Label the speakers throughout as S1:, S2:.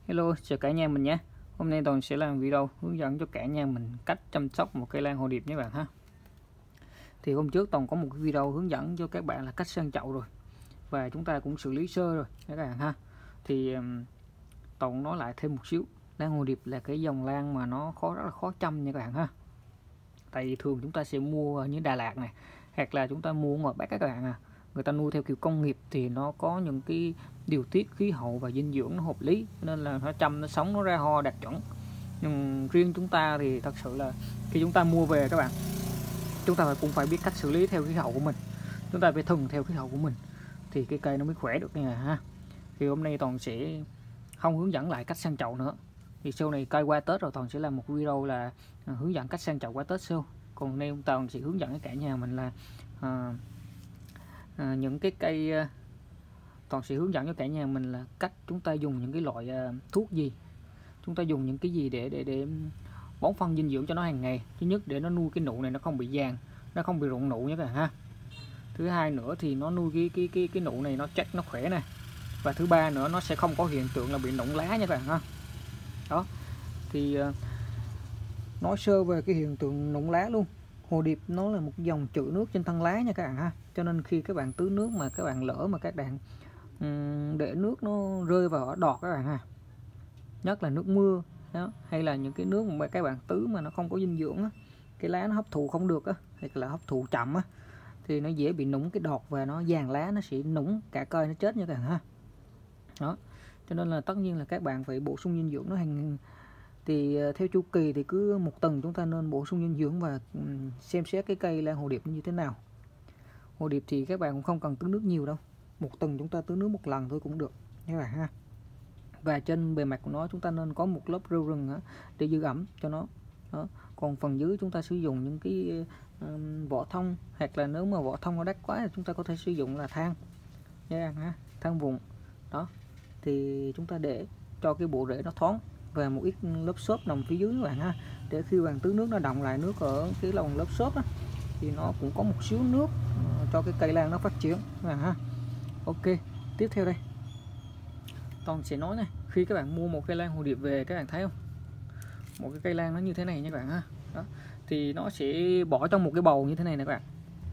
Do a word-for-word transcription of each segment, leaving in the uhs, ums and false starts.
S1: Hello, chào cả nhà mình nhé. Hôm nay Toàn sẽ làm video hướng dẫn cho cả nhà mình cách chăm sóc một cây lan hồ điệp nhé bạn ha. Thì hôm trước Toàn có một video hướng dẫn cho các bạn là cách sang chậu rồi, và chúng ta cũng xử lý sơ rồi các bạn ha. Thì Toàn nói lại thêm một xíu, lan hồ điệp là cái dòng lan mà nó khó rất là khó chăm nha các bạn ha. Tại vì thường chúng ta sẽ mua như Đà Lạt này, hoặc là chúng ta mua ngoài Bắc các bạn à. Người ta nuôi theo kiểu công nghiệp thì nó có những cái điều tiết khí hậu và dinh dưỡng nó hợp lý, nên là nó chăm nó sống nó ra hoa đạt chuẩn. Nhưng riêng chúng ta thì thật sự là khi chúng ta mua về các bạn, chúng ta phải cũng phải biết cách xử lý theo khí hậu của mình, chúng ta phải thuần theo khí hậu của mình thì cái cây nó mới khỏe được nha ha. Thì hôm nay Toàn sẽ không hướng dẫn lại cách sang chậu nữa, thì sau này cây qua Tết rồi Toàn sẽ làm một video là hướng dẫn cách sang chậu qua Tết sau. Còn nay Toàn sẽ hướng dẫn với cả nhà mình là à, à, những cái cây Toàn sẽ hướng dẫn cho cả nhà mình là cách chúng ta dùng những cái loại uh, thuốc gì, chúng ta dùng những cái gì để để để bón phân dinh dưỡng cho nó hàng ngày. Thứ nhất, để nó nuôi cái nụ này nó không bị vàng, nó không bị rụng nụ nhé các bạn ha. Thứ hai nữa thì nó nuôi cái cái cái cái nụ này nó chắc nó khỏe này. Và thứ ba nữa, nó sẽ không có hiện tượng là bị nụng lá nha các bạn ha. Đó thì uh, nói sơ về cái hiện tượng nụng lá luôn. Hồ điệp nó là một dòng trữ nước trên thân lá nha các bạn ha, cho nên khi các bạn tưới nước mà các bạn lỡ mà các bạn để nước nó rơi vào đọt các bạn ha, nhất là nước mưa đó, hay là những cái nước mà các bạn tưới mà nó không có dinh dưỡng á, cái lá nó hấp thụ không được á, hay là hấp thụ chậm á, thì nó dễ bị nũng cái đọt và nó vàng lá, nó sẽ nũng cả cây nó chết nha các bạn ha. Đó, cho nên là tất nhiên là các bạn phải bổ sung dinh dưỡng nó hàng, thì theo chu kỳ thì cứ một tuần chúng ta nên bổ sung dinh dưỡng và xem xét cái cây lan hồ điệp như thế nào. Hồ điệp thì các bạn cũng không cần tưới nước nhiều đâu, một tuần chúng ta tưới nước một lần thôi cũng được các bạn ha. Và trên bề mặt của nó chúng ta nên có một lớp rêu rừng á, để giữ ẩm cho nó. Đó. Còn phần dưới chúng ta sử dụng những cái um, vỏ thông, hoặc là nếu mà vỏ thông nó đắt quá thì chúng ta có thể sử dụng là than các bạn ha, than vùng. Đó thì chúng ta để cho cái bộ rễ nó thoáng và một ít lớp xốp nằm phía dưới các bạn ha, để khi bạn tưới nước nó đọng lại nước ở cái lòng lớp xốp á, thì nó cũng có một xíu nước cho cái cây lan nó phát triển các bạn ha. Ok, tiếp theo đây Toàn sẽ nói này, khi các bạn mua một cây lan hồ điệp về, các bạn thấy không, một cái cây lan nó như thế này nha các bạn ha. Đó thì nó sẽ bỏ trong một cái bầu như thế này nè các bạn.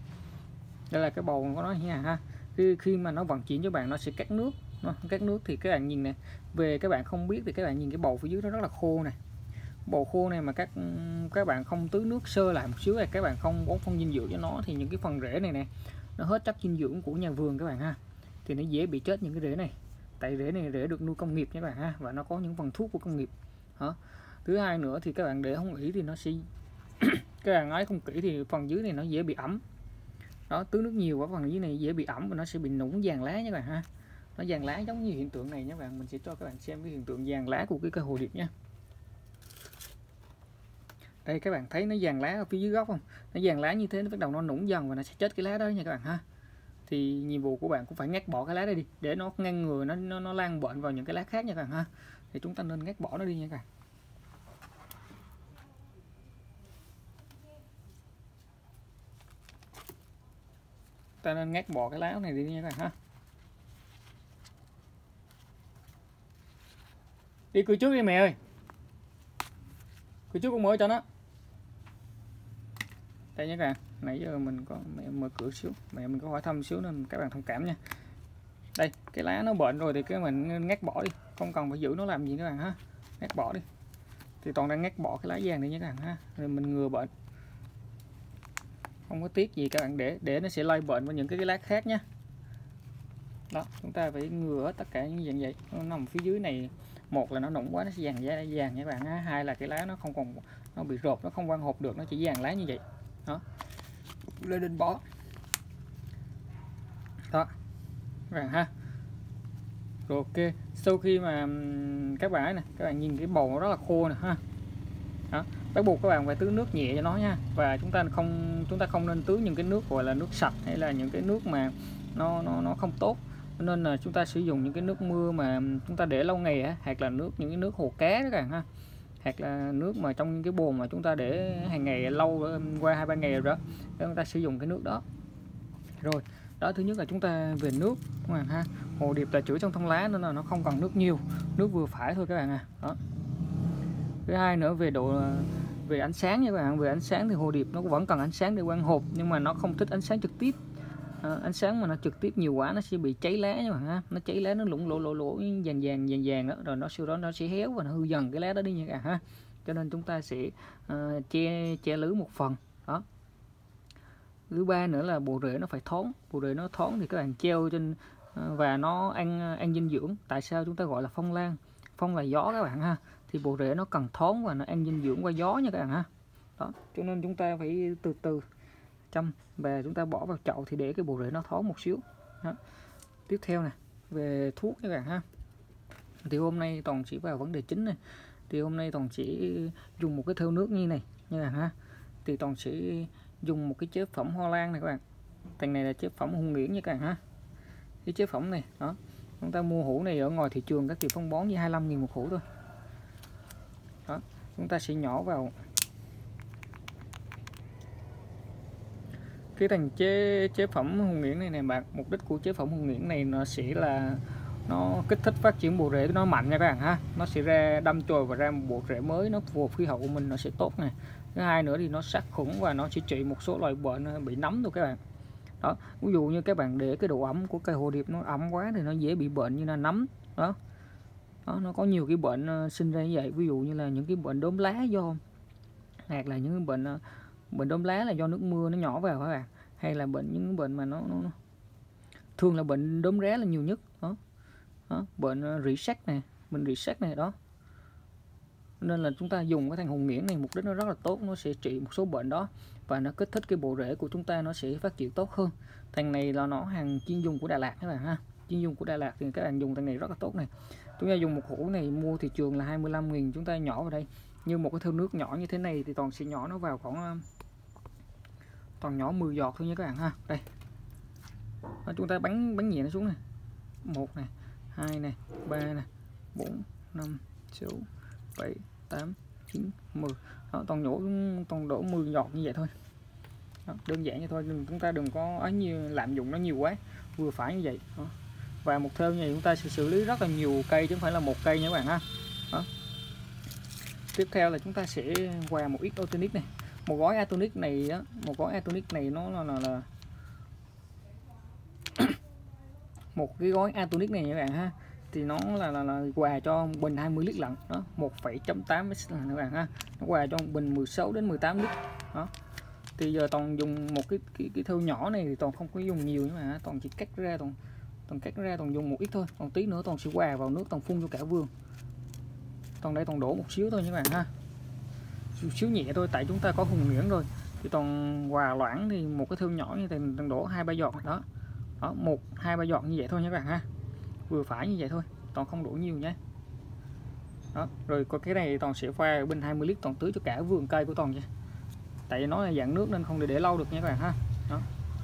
S1: Đây là cái bầu của nó nha ha. Khi khi mà nó vận chuyển cho bạn, nó sẽ cắt nước, nó cắt nước thì các bạn nhìn này, về các bạn không biết thì các bạn nhìn cái bầu phía dưới nó rất là khô này. Bầu khô này mà các các bạn không tưới nước sơ lại một xíu, này các bạn không bón phân dinh dưỡng cho nó, thì những cái phần rễ này nè nó hết chất dinh dưỡng của nhà vườn các bạn ha, thì nó dễ bị chết những cái rễ này. Tại rễ này rễ được nuôi công nghiệp các bạn ha, và nó có những phần thuốc của công nghiệp. Đó. Thứ hai nữa thì các bạn để không kỹ thì nó sẽ các bạn ấy không kỹ thì phần dưới này nó dễ bị ẩm. Đó, tưới nước nhiều quá phần dưới này dễ bị ẩm và nó sẽ bị nũng vàng lá các bạn ha. Nó vàng lá giống như hiện tượng này nhé các bạn. Mình sẽ cho các bạn xem cái hiện tượng vàng lá của cái cây hồ điệp nha. Đây các bạn thấy nó vàng lá ở phía dưới gốc không? Nó vàng lá như thế nó bắt đầu nó nũng dần và nó sẽ chết cái lá đó nha các bạn ha. Thì nhiệm vụ của bạn cũng phải ngắt bỏ cái lá đây đi, để nó ngăn ngừa nó nó, nó lan bệnh vào những cái lá khác nha các bạn ha. Thì chúng ta nên ngắt bỏ nó đi nha các bạn. Ta nên ngắt bỏ cái lá này đi nha các bạn ha. Đi cửa trước đi mẹ ơi. Cửa trước con mở cho nó. Đây nha các bạn, nãy giờ mình có mẹ mở cửa xíu, mẹ mình có hỏi thăm xíu nên các bạn thông cảm nha. Đây, cái lá nó bệnh rồi thì cái mình ngắt bỏ đi, không cần phải giữ nó làm gì các bạn ha. Ngắt bỏ đi. Thì Toàn đang ngắt bỏ cái lá vàng này nha các bạn ha, rồi mình ngừa bệnh. Không có tiếc gì các bạn, để để nó sẽ lây bệnh vào những cái, cái lá khác nhé. Đó, chúng ta phải ngừa hết tất cả những dạng vậy. Nó nằm phía dưới này, một là nó nũng quá nó sẽ vàng vàng nha các bạn ha, hai là cái lá nó không còn, nó bị rột, nó không quang hộp được, nó chỉ vàng lá như vậy. Đó, lên đinh bó. Đó các bạn ha. Rồi ok, sau khi mà các bạn này, các bạn nhìn cái bầu nó rất là khô nè ha. Đó, bắt buộc các bạn phải tưới nước nhẹ cho nó nha, và chúng ta không chúng ta không nên tưới những cái nước gọi là nước sạch hay là những cái nước mà nó nó nó không tốt. Nên là chúng ta sử dụng những cái nước mưa mà chúng ta để lâu ngày á, hoặc là nước những cái nước hồ cá đó các bạn ha, hoặc là nước mà trong những cái bồn mà chúng ta để hàng ngày lâu qua hai ba ngày rồi đó, chúng ta sử dụng cái nước đó. Rồi Đó, thứ nhất là chúng ta về nước các bạn ha. Hồ điệp là chữa trong thân lá nên là nó không cần nước nhiều, nước vừa phải thôi các bạn à. Đó. Thứ hai nữa về độ về ánh sáng nha các bạn. Về ánh sáng thì hồ điệp nó vẫn cần ánh sáng để quang hộp, nhưng mà nó không thích ánh sáng trực tiếp. À, ánh sáng mà nó trực tiếp nhiều quá nó sẽ bị cháy lá nha bạn ha. Nó cháy lá, nó lủng lỗ lỗ lỗ vàng vàng vàng vàng đó, rồi nó sau đó nó sẽ héo và nó hư dần cái lá đó đi nha các bạn ha. Cho nên chúng ta sẽ uh, che che lưới một phần. Đó. Thứ ba nữa là bộ rễ nó phải thoáng. Bộ rễ nó thoáng thì các bạn treo trên uh, và nó ăn ăn dinh dưỡng. Tại sao chúng ta gọi là phong lan? Phong là gió các bạn ha. Thì bộ rễ nó cần thoáng và nó ăn dinh dưỡng qua gió nha các bạn ha. Đó, cho nên chúng ta phải từ từ chăm và chúng ta bỏ vào chậu thì để cái bộ rễ nó thoáng một xíu. Đó. Tiếp theo này về thuốc các bạn ha. Thì hôm nay Toàn chỉ vào vấn đề chính này. Thì hôm nay Toàn chỉ dùng một cái thêu nước như này nha các bạn ha. Thì Toàn sẽ dùng một cái chế phẩm hoa lan này các bạn. Thành này là chế phẩm Hùng Nguyễn nha các bạn ha. Cái chế phẩm này đó, chúng ta mua hũ này ở ngoài thị trường các tiệm phân bón với hai mươi lăm nghìn một hũ thôi. Đó, chúng ta sẽ nhỏ vào cái thành chế chế phẩm Hùng Nguyễn này này bạn. Mục đích của chế phẩm Hùng Nguyễn này nó sẽ là nó kích thích phát triển bộ rễ nó mạnh nha các bạn ha. Nó sẽ ra đâm chồi và ra một bộ rễ mới, nó phù hợp khí hậu của mình, nó sẽ tốt này. Thứ hai nữa thì nó sát khuẩn và nó sẽ trị một số loại bệnh bị nấm thôi các bạn. Đó, ví dụ như các bạn để cái độ ẩm của cây hồ điệp nó ẩm quá thì nó dễ bị bệnh như là nấm. Đó. Đó, nó có nhiều cái bệnh sinh ra như vậy, ví dụ như là những cái bệnh đốm lá do hoặc là những cái bệnh bệnh đốm lá là do nước mưa nó nhỏ vào các bạn, hay là bệnh những bệnh mà nó, nó thường là bệnh đốm rá là nhiều nhất. Đó. Đó, bệnh rỉ sét này, bệnh rỉ sét này đó. Nên là chúng ta dùng cái thành Hùng Nguyễn này mục đích nó rất là tốt, nó sẽ trị một số bệnh đó và nó kích thích cái bộ rễ của chúng ta nó sẽ phát triển tốt hơn. Thành này là nó hàng chuyên dùng của Đà Lạt các bạn ha. Chuyên dùng của Đà Lạt thì các bạn dùng thành này rất là tốt này. Chúng ta dùng một hũ này mua thị trường là hai mươi lăm nghìn, chúng ta nhỏ vào đây. Như một cái thau nước nhỏ như thế này thì Toàn sẽ nhỏ nó vào khoảng Toàn nhỏ mười giọt thôi nha các bạn ha. Đây. Đó, chúng ta bắn bắn nhẹ nó xuống này. một này, hai này, ba này, bốn, năm, sáu, bảy, tám, chín, mười. Đó, Toàn nhổ Toàn đổ mười giọt như vậy thôi. Đó, đơn giản như thôi, đừng chúng ta đừng có ấy như lạm dụng nó nhiều quá, vừa phải như vậy. Đó. Và một thêu như vậy chúng ta sẽ xử lý rất là nhiều cây chứ không phải là một cây nha các bạn ha. Đó. Tiếp theo là chúng ta sẽ hòa một ít Atonic này. Một gói Atonic này á, một gói Atonic này nó là, là, là một cái gói Atonic này nha các bạn ha, thì nó là là, là quà cho bình hai mươi lít lận đó, một phẩy tám lít là các bạn ha. Nó quà cho bình mười sáu đến mười tám lít. Đó. Thì giờ Toàn dùng một cái cái, cái thêu nhỏ này thì Toàn không có dùng nhiều, nhưng mà Toàn chỉ cắt ra Toàn Toàn cắt ra Toàn dùng một ít thôi, còn tí nữa Toàn sẽ quà vào nước Toàn phun cho cả vườn. Toàn đây Toàn đổ một xíu thôi nha các bạn ha, một xíu nhẹ thôi, tại chúng ta có Hùng Nguyễn rồi. Thì Toàn quà loãng thì một cái thêu nhỏ như thế Toàn đổ hai ba giọt đó. Đó, một hai ba giọt như vậy thôi nha các bạn ha, vừa phải như vậy thôi, Toàn không đổ nhiều nhé. Đó, rồi có cái này Toàn sẽ pha bình hai mươi lít Toàn tưới cho cả vườn cây của Toàn nha, tại nó là dạng nước nên không để để lâu được nha các bạn ha. Đó.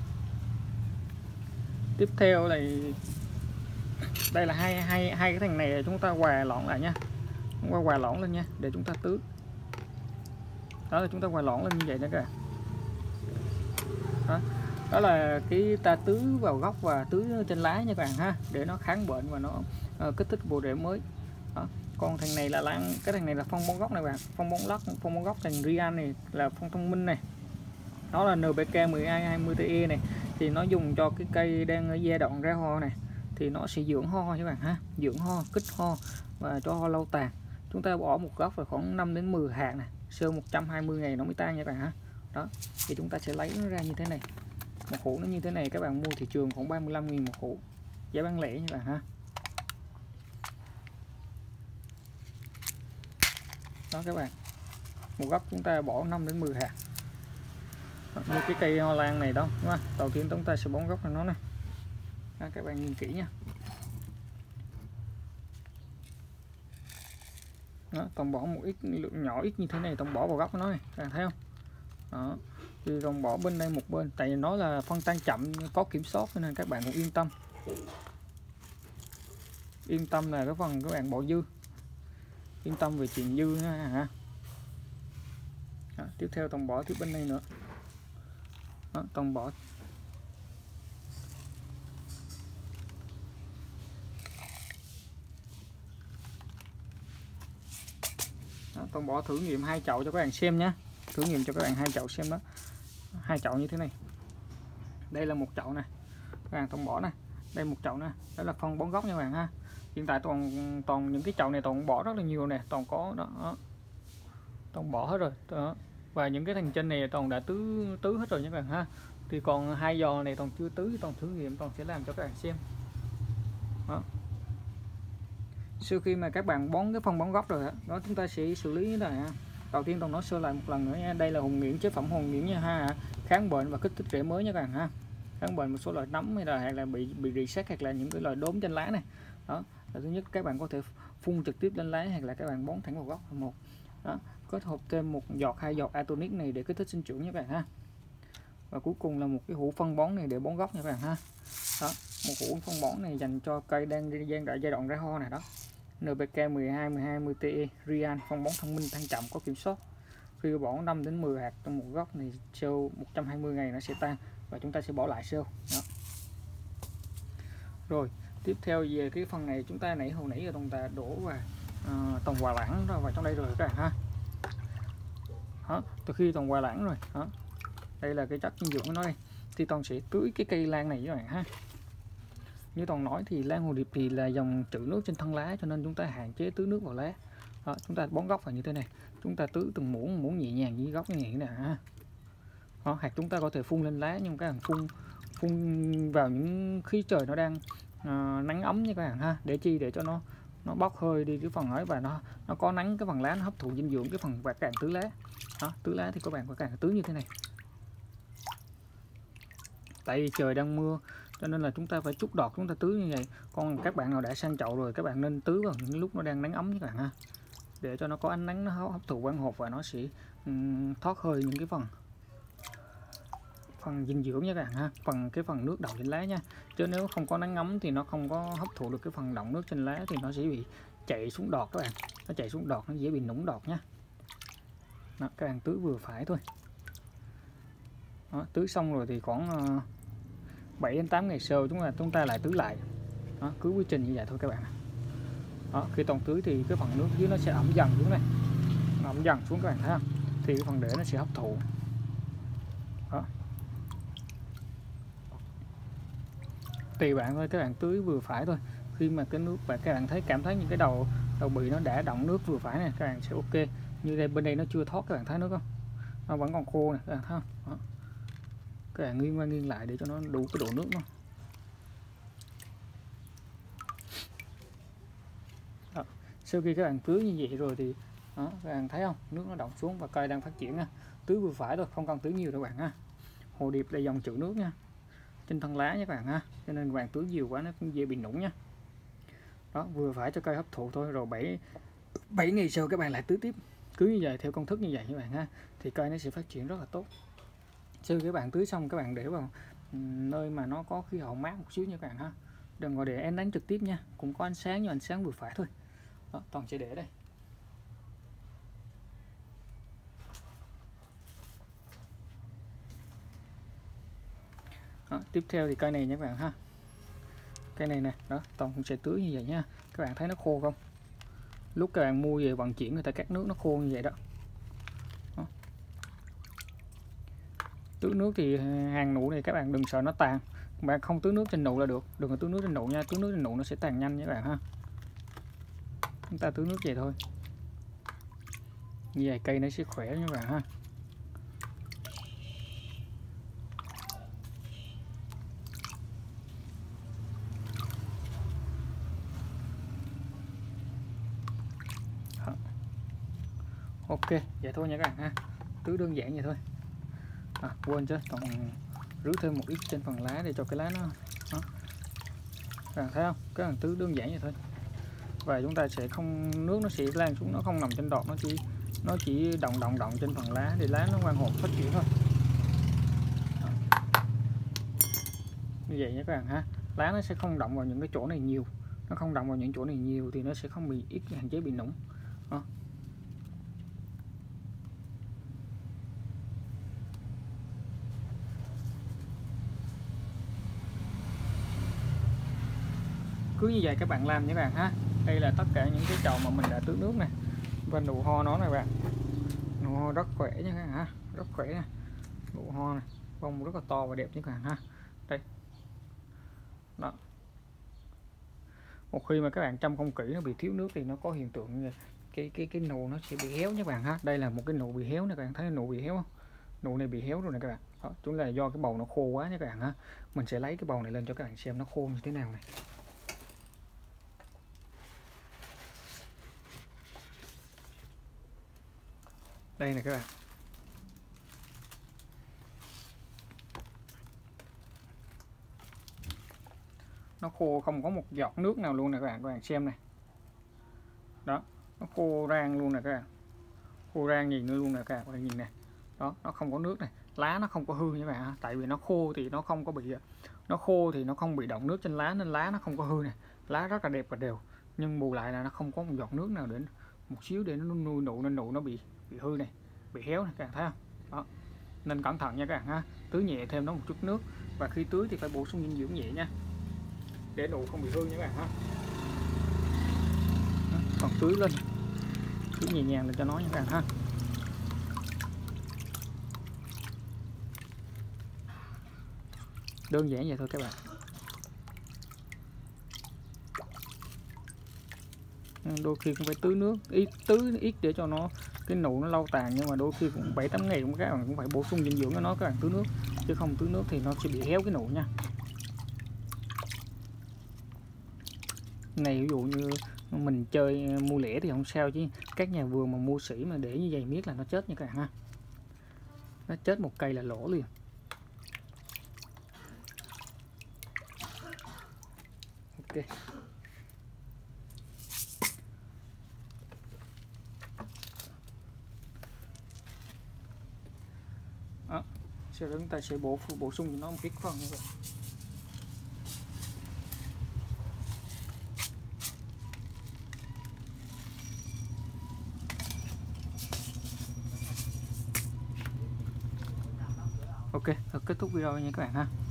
S1: Tiếp theo này, đây là hai hai hai cái thằng này chúng ta hòa lỏng lại nha, chúng ta hòa lỏng lên nha để chúng ta tưới. Đó là chúng ta hòa lỏng lên như vậy đó các bạn. Đó. Đó là cái ta tưới vào gốc và tưới trên lá nha các bạn ha, để nó kháng bệnh và nó uh, kích thích bộ rễ mới. Đó. Còn thằng này là lan, cái thằng này là phong bón gốc này bạn, phong bón lắc, phong bón gốc thành Rian này là phong thông minh này. Đó là en pê ca mười hai hai mươi T E này, thì nó dùng cho cái cây đang ở giai đoạn ra hoa này, thì nó sẽ dưỡng hoa các bạn ha, dưỡng hoa, kích hoa và cho hoa lâu tàn. Chúng ta bỏ một gốc là khoảng năm đến mười hạt này, sơ một trăm hai mươi ngày nó mới tan nha các bạn ha. Đó, thì chúng ta sẽ lấy nó ra như thế này. Một hũ nó như thế này các bạn mua thị trường khoảng ba mươi lăm nghìn một hũ, giá bán lẻ như bạn ha. Đó các bạn, một gốc chúng ta bỏ năm đến mười hạt. Đó, như cái cây hoa lan này đó, đúng không? Đầu tiên chúng ta sẽ bón gốc cho nó này. Đó, các bạn nhìn kỹ nha. Đó, Toàn bỏ một ít lượng nhỏ ít như thế này, Toàn bỏ vào gốc của nó này, các bạn thấy không? Đó, thì Toàn bỏ bên đây một bên, tại vì nó là phân tan chậm, có kiểm soát nên các bạn cũng yên tâm. Yên tâm là cái phần các bạn bỏ dư, yên tâm về chuyện dư nha hả. Đó, tiếp theo Toàn bỏ tiếp bên đây nữa. Đó, Toàn bỏ Toàn bỏ thử nghiệm hai chậu cho các bạn xem nhé, thử nghiệm cho các bạn hai chậu xem đó. Hai chậu như thế này, đây là một chậu này các bạn, Toàn bỏ này, đây một chậu nè, đó là phân bón gốc nha các bạn ha. Hiện tại toàn toàn những cái chậu này toàn bỏ rất là nhiều nè, toàn có đó, toàn bỏ hết rồi đó. Và những cái thành trên này toàn đã tứ tứ hết rồi nha các bạn ha. Thì còn hai giò này toàn chưa tứ, toàn thử nghiệm, toàn sẽ làm cho các bạn xem đó. Sau khi mà các bạn bón cái phân bón gốc rồi đó, đó chúng ta sẽ xử lý như thế này ha. Đầu tiên toàn nói sơ lại một lần nữa nha, đây là hùng nghiễn, chế phẩm hùng nghiễn nha ha, kháng bệnh và kích thích rễ mới nha các bạn ha, kháng bệnh một số loại nấm hay là hay là bị bị rỉ sét hoặc là những cái loại đốm trên lá này đó. Là thứ nhất, các bạn có thể phun trực tiếp lên lá hoặc là các bạn bón thẳng vào gốc một đó, kết hợp thêm một giọt hai giọt Atonic này để kích thích sinh trưởng nha các bạn ha. Và cuối cùng là một cái hũ phân bón này để bón gốc nha các bạn ha. Đó, một hũ phân bón này dành cho cây đang gian giai đoạn ra hoa này đó. en pê ca mười hai, mười hai, mười tê e Rian, phân bón thông minh tăng chậm có kiểm soát. Khi bón năm đến mười hạt trong một gốc thì sau một trăm hai mươi ngày nó sẽ tan và chúng ta sẽ bỏ lại sâu đó. Rồi tiếp theo về cái phần này, chúng ta nãy hồi nãy giờ toàn ta đổ và uh, toàn hòa lãng rồi vào trong đây rồi các bạn ha. Đó, từ khi toàn hòa lãng rồi đó, đây là cái chất dinh dưỡng của nó đây, thì toàn sẽ tưới cái cây lan này các bạn ha. Như toàn nói thì lan hồ điệp thì là dòng trữ nước trên thân lá, cho nên chúng ta hạn chế tưới nước vào lá đó. Chúng ta bón gốc phải như thế này, chúng ta tưới từng muỗng muỗng nhẹ nhàng với gốc như thế này ha. Đó, hoặc chúng ta có thể phun lên lá, nhưng các bạn phun phun vào những khi trời nó đang uh, nắng ấm nha các bạn ha, để chi để cho nó nó bốc hơi đi cái phần ấy và nó nó có nắng, cái phần lá nó hấp thụ dinh dưỡng cái phần và càng tưới lá đó. Tưới lá thì các bạn phải càng tưới như thế này, tại vì trời đang mưa cho nên là chúng ta phải chút đọt chúng ta tưới như vậy. Còn các bạn nào đã sang chậu rồi, các bạn nên tưới vào những lúc nó đang nắng ấm các bạn ha, để cho nó có ánh nắng nó hấp thụ quang hộp và nó sẽ um, thoát hơi những cái phần phần dinh dưỡng nha các bạn ha, phần cái phần nước đọng trên lá nha. Chứ nếu không có nắng ấm thì nó không có hấp thụ được cái phần đọng nước trên lá, thì nó sẽ bị chạy xuống đọt các bạn, nó chạy xuống đọt nó dễ bị nũng đọt nhá. Đó, các bạn tưới vừa phải thôi. Đó, tưới xong rồi thì khoảng uh, bảy đến tám ngày sau chúng ta chúng ta lại tưới lại. Đó, cứ quy trình như vậy thôi các bạn. Đó, khi toàn tưới thì cái phần nước dưới nó sẽ ẩm dần xuống này, nó ẩm dần xuống các bạn thấy không? Thì cái phần rễ nó sẽ hấp thụ. Đó. Tùy bạn thôi, các bạn tưới vừa phải thôi. Khi mà cái nước và các bạn thấy cảm thấy những cái đầu đầu bì nó đã đọng nước vừa phải này, các bạn sẽ ok. Như đây bên đây nó chưa thoát, các bạn thấy nước không? Nó vẫn còn khô này, các bạn thấy không? Đó. Các bạn nghiêng qua nghiêng lại để cho nó đủ cái độ nước nó. Đó. Sau khi các bạn tưới như vậy rồi thì đó, các bạn thấy không? Nước nó đọng xuống và cây đang phát triển nha. Tưới vừa phải thôi, không cần tưới nhiều đâu các bạn ha. Hồ điệp là dòng trữ nước nha, trên thân lá nha các bạn ha, cho nên các bạn tưới nhiều quá nó cũng dễ bị nũng nha. Đó, vừa phải cho cây hấp thụ thôi, rồi bảy bảy ngày sau các bạn lại tưới tiếp, cứ như vậy theo công thức như vậy các bạn ha, thì cây nó sẽ phát triển rất là tốt. Sau các bạn tưới xong các bạn để vào nơi mà nó có khí hậu mát một xíu nha các bạn ha, đừng có để ánh nắng trực tiếp nha, cũng có ánh sáng nhưng ánh sáng vừa phải thôi. Đó, toàn sẽ để đây. Đó, tiếp theo thì cây này nha các bạn ha, cây này nè, đó toàn cũng sẽ tưới như vậy nha. Các bạn thấy nó khô không? Lúc các bạn mua về vận chuyển người ta cắt nước nó khô như vậy đó. Đó. Tưới nước thì hàng nụ này các bạn đừng sợ nó tàn, bạn không tưới nước trên nụ là được, đừng có tưới nước trên nụ nha, tưới nước trên nụ nó sẽ tàn nhanh nha các bạn ha. Chúng ta tưới nước vậy thôi, như vậy cây nó sẽ khỏe nha các bạn ha. Ok vậy thôi nha các bạn ha, tưới đơn giản vậy thôi. À, quên chứ còn rưới thêm một ít trên phần lá để cho cái lá nó đó. Các bạn thấy không, các bạn tưới đơn giản vậy thôi, và chúng ta sẽ không, nước nó sẽ lan xuống, nó không nằm trên đọt, nó chỉ nó chỉ động động động trên phần lá để lá nó quang hộp phát triển thôi. Đó. Như vậy nha các bạn ha, lá nó sẽ không động vào những cái chỗ này nhiều, nó không động vào những chỗ này nhiều thì nó sẽ không bị ít, hạn chế bị nũng. Đó. Cứ như vậy các bạn làm nha các bạn ha. Đây là tất cả những cái chậu mà mình đã tưới nước này. Và nụ hoa nó này bạn, nụ hoa rất khỏe nha các bạn ha, rất khỏe nè, nụ hoa này bông rất là to và đẹp nha các bạn ha. Đây đó, một khi mà các bạn chăm không kỹ nó bị thiếu nước thì nó có hiện tượng như cái cái cái nụ nó sẽ bị héo nha các bạn ha. Đây là một cái nụ bị héo này, các bạn thấy nụ bị héo không? Nụ này bị héo rồi này các bạn. Đó, chúng là do cái bầu nó khô quá nha các bạn ha. Mình sẽ lấy cái bầu này lên cho các bạn xem nó khô như thế nào này. Đây này các bạn. Nó khô không có một giọt nước nào luôn nè các bạn, các bạn xem này. Đó, nó khô rang luôn nè các bạn. Khô rang nhìn nữa luôn nè các bạn, nhìn này. Đó, nó không có nước này, lá nó không có hư nha các bạn. Tại vì nó khô thì nó không có bị nó khô thì nó không bị đọng nước trên lá nên lá nó không có hư này. Lá rất là đẹp và đều. Nhưng bù lại là nó không có một giọt nước nào đến một xíu để nó nuôi nụ nên nụ nó bị bị hư này, bị héo này các bạn thấy không? Đó. Nên cẩn thận nha các bạn ha. Tưới nhẹ thêm nó một chút nước và khi tưới thì phải bổ sung dinh dưỡng nhẹ nha. Để nụ không bị hư nha các bạn ha. Đó. Còn tưới lên, tưới nhẹ nhàng lên cho nó nha các bạn ha. Đơn giản vậy thôi các bạn. Đôi khi cũng phải tưới nước ít, tưới ít để cho nó cái nụ nó lâu tàn, nhưng mà đôi khi cũng bảy tám ngày cũng các bạn cũng phải bổ sung dinh dưỡng cho nó các bạn, tưới nước chứ không tưới nước thì nó sẽ bị héo cái nụ nha. Này ví dụ như mình chơi mua lẻ thì không sao, chứ các nhà vườn mà mua sỉ mà để như vậy miết là nó chết nha các bạn ha. Nó chết một cây là lỗ liền. Ok. Đó. Sau đó chúng ta sẽ bổ bổ sung cho nó một ít phân như vậy. Ok, kết thúc video nha các bạn ha.